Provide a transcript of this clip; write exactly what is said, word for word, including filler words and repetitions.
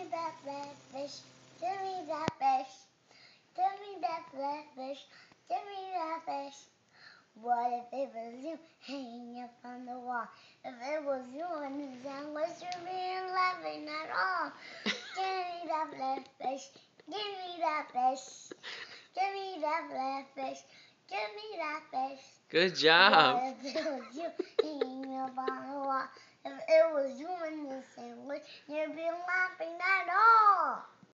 that filet-fish. Give me that fish. Give me that filet-fish. Give me that fish. What if it was you hanging up on the wall? If it was you in the sand, was you being laughing at all? Give me that filet-fish. Give me that fish. Give me that filet-fish. Give me that fish. Good job. What if it was you hanging up on the wall? If it was you in the sand, would you be laughing at all?